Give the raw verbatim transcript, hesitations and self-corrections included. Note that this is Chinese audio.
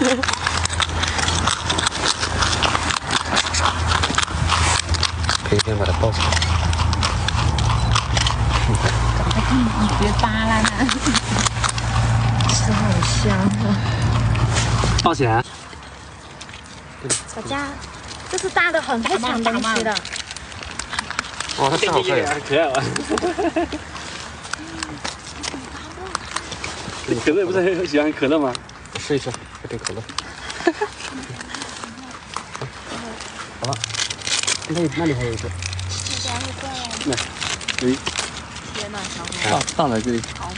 可以先把它抱起来。 你别扒拉它，吃好香啊！ 抱起来。 小佳，这是大的很会抢东西的。 哇，它吃好快呀！ 可爱了。你可乐不是很喜欢可乐吗？ 我试一试，喝点可乐。好了，那里那里还有一个。 小佳会过来。 来，有一。 天哪，小到到了这里。 好